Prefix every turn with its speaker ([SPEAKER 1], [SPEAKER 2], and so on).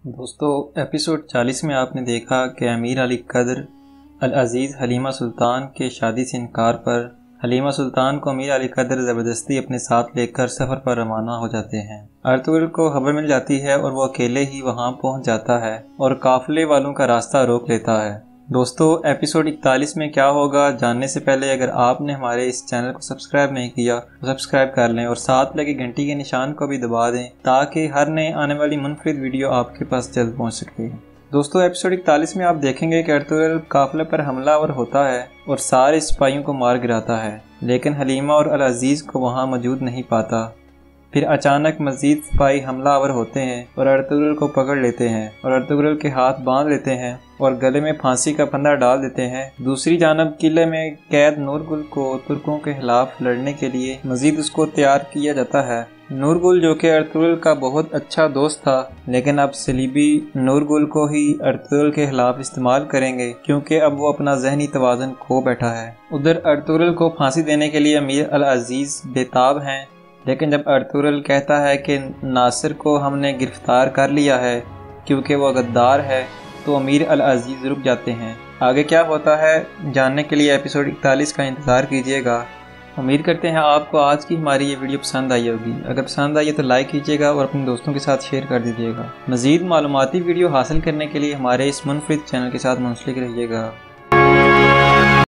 [SPEAKER 1] दोस्तों एपिसोड 40 में आपने देखा कि अमीर अली कद्र अल अज़ीज़ हलीमा सुल्तान के शादी से इनकार पर हलीमा सुल्तान को अमीर अली कद्र ज़बरदस्ती अपने साथ लेकर सफ़र पर रवाना हो जाते हैं। अर्तुगरुल को खबर मिल जाती है और वो अकेले ही वहां पहुंच जाता है और काफिले वालों का रास्ता रोक लेता है। दोस्तों एपिसोड 41 में क्या होगा जानने से पहले अगर आपने हमारे इस चैनल को सब्सक्राइब नहीं किया तो सब्सक्राइब कर लें और साथ लगे घंटी के निशान को भी दबा दें ताकि हर नए आने वाली मुनफरिद वीडियो आपके पास जल्द पहुंच सके। दोस्तों एपिसोड 41 में आप देखेंगे कि अर्तुगरुल काफिले पर हमलावर होता है और सारे सिपाहियों को मार गिराता है, लेकिन हलीमा और अल अज़ीज़ को वहां मौजूद नहीं पाता। फिर अचानक मजीद सिपाही हमलावर होते हैं और अर्तुगरुल को पकड़ लेते हैं और अर्तुगरुल के हाथ बांध लेते हैं और गले में फांसी का फंदा डाल देते हैं। दूसरी जानब किले में कैद नूरगुल को तुर्कों के खिलाफ लड़ने के लिए मजीद उसको तैयार किया जाता है। नूरगुल जो कि अर्तुगरुल का बहुत अच्छा दोस्त था, लेकिन अब सलीबी नूरगुल को ही अर्तुगरुल के खिलाफ इस्तेमाल करेंगे क्योंकि अब वो अपना जहनी तवाज़ुन खो बैठा है। उधर अर्तुगरुल को फांसी देने के लिए अमीर अल अज़ीज़ बेताब हैं, लेकिन जब अर्तुगरुल कहता है कि नासिर को हमने गिरफ्तार कर लिया है क्योंकि वह गद्दार है, तो अमीर अल अज़ीज़ रुक जाते हैं। आगे क्या होता है जानने के लिए एपिसोड 41 का इंतज़ार कीजिएगा। उम्मीद करते हैं आपको आज की हमारी ये वीडियो पसंद आई होगी। अगर पसंद आई है तो लाइक कीजिएगा और अपने दोस्तों के साथ शेयर कर दीजिएगा। मज़ीद मालूमाती वीडियो हासिल करने के लिए हमारे इस मुनफरिद चैनल के साथ मुंसलिक रहिएगा।